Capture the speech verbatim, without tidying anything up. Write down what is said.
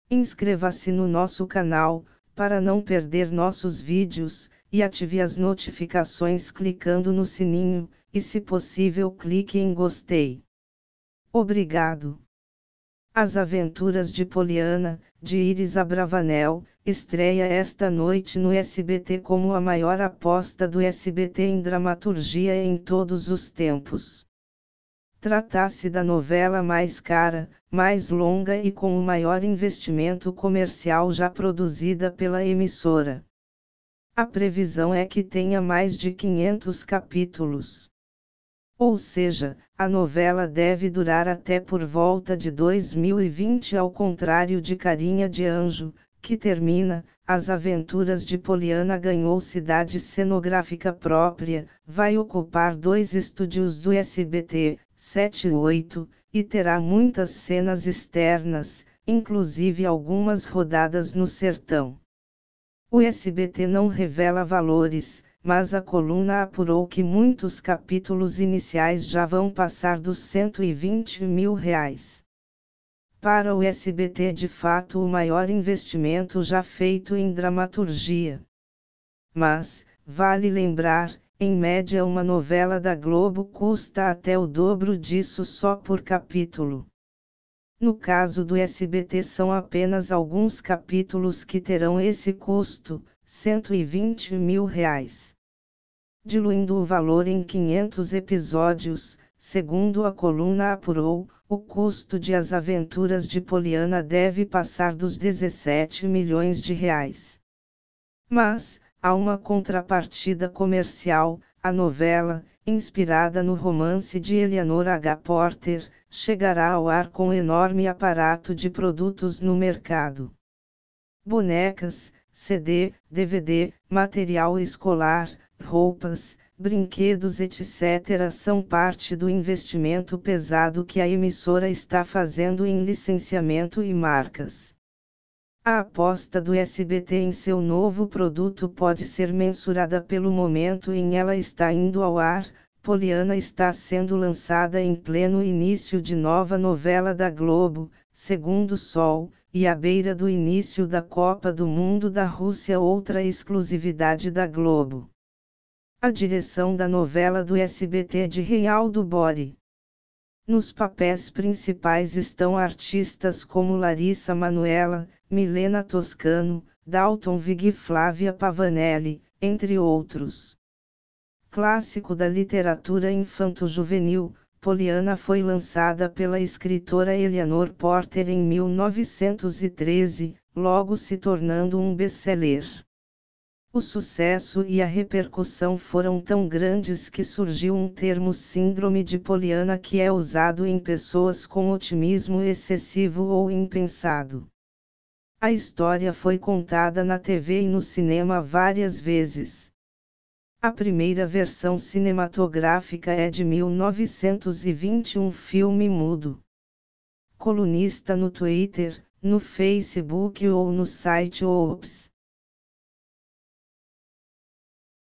Inscreva-se no nosso canal, para não perder nossos vídeos, e ative as notificações clicando no sininho, e se possível clique em gostei. Obrigado. As Aventuras de Poliana, de Iris Abravanel, estreia esta noite no S B T como a maior aposta do S B T em dramaturgia em todos os tempos. Trata-se da novela mais cara, mais longa e com o maior investimento comercial já produzida pela emissora. A previsão é que tenha mais de quinhentos capítulos. Ou seja, a novela deve durar até por volta de dois mil e vinte, ao contrário de Carinha de Anjo, que termina, As Aventuras de Poliana ganhou cidade cenográfica própria, vai ocupar dois estúdios do S B T, sete e oito, e terá muitas cenas externas, inclusive algumas rodadas no sertão. O S B T não revela valores, mas a coluna apurou que muitos capítulos iniciais já vão passar dos cento e vinte mil reais. Para o S B T é de fato o maior investimento já feito em dramaturgia. Mas, vale lembrar, em média uma novela da Globo custa até o dobro disso só por capítulo. No caso do S B T são apenas alguns capítulos que terão esse custo, cento e vinte mil reais. Diluindo o valor em quinhentos episódios, segundo a coluna apurou, o custo de As Aventuras de Poliana deve passar dos dezessete milhões de reais. Mas, há uma contrapartida comercial: a novela, inspirada no romance de Eleanor H. Porter, chegará ao ar com enorme aparato de produtos no mercado. Bonecas, C D, D V D, material escolar, roupas, brinquedos etcétera são parte do investimento pesado que a emissora está fazendo em licenciamento e marcas. A aposta do S B T em seu novo produto pode ser mensurada pelo momento em que ela está indo ao ar. Poliana está sendo lançada em pleno início de nova novela da Globo, Segundo Sol, e à beira do início da Copa do Mundo da Rússia, outra exclusividade da Globo. A direção da novela do S B T é de Reinaldo Bori. Nos papéis principais estão artistas como Larissa Manoela, Milena Toscano, Dalton Vig e Flávia Pavanelli, entre outros. Clássico da literatura infanto-juvenil, Poliana foi lançada pela escritora Eleanor Porter em mil novecentos e treze, logo se tornando um best-seller. O sucesso e a repercussão foram tão grandes que surgiu um termo síndrome de Poliana, que é usado em pessoas com otimismo excessivo ou impensado. A história foi contada na T V e no cinema várias vezes. A primeira versão cinematográfica é de mil novecentos e vinte e um, filme mudo. Colunista no Twitter, no Facebook ou no site Oops.